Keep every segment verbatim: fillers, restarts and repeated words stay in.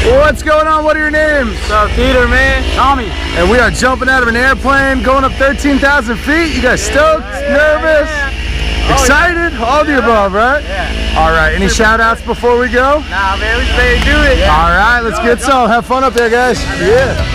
What's going on? What are your names? What's up, Peter, man? Tommy. And we are jumping out of an airplane, going up thirteen thousand feet. You guys stoked? Yeah, yeah, nervous? Yeah, yeah. Excited? Oh, yeah. All the yeah. above, right? Yeah. All right. Any shout outs before we go? Nah, man, we just ready to do it. Yeah. All right, let's get some. Have fun up there, guys. Yeah.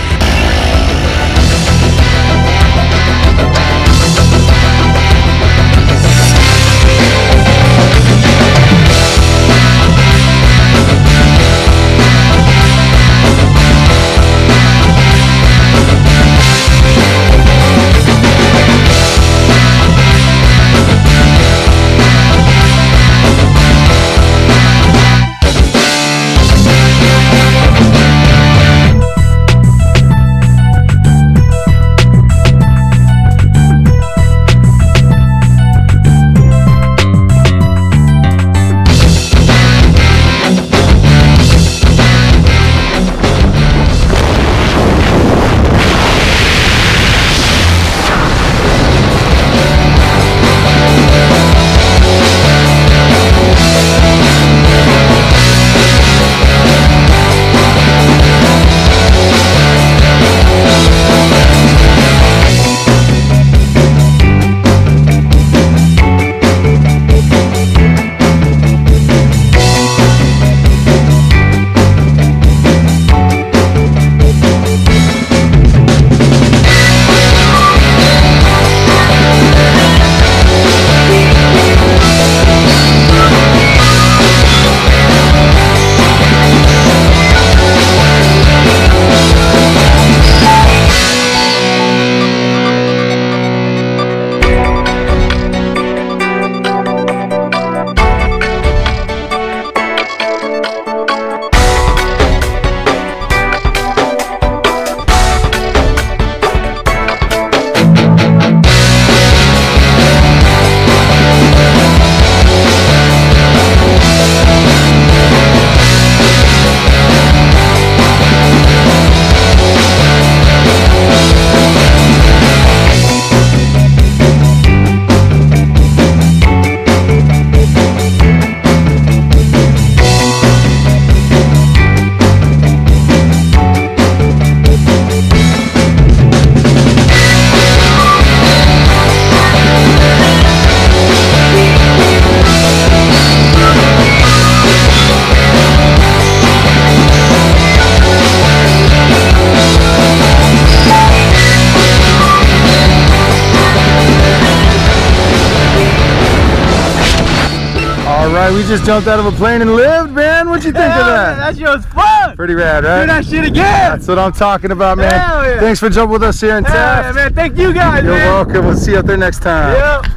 We just jumped out of a plane and lived, man. What'd you think Hell of that? Yeah, that shit was fun. Pretty rad, right? Do that shit again. That's what I'm talking about, man. Hell yeah. Thanks for jumping with us here in Hell Taft. yeah, man. Thank you guys, You're man. welcome. We'll see you up there next time. Yep.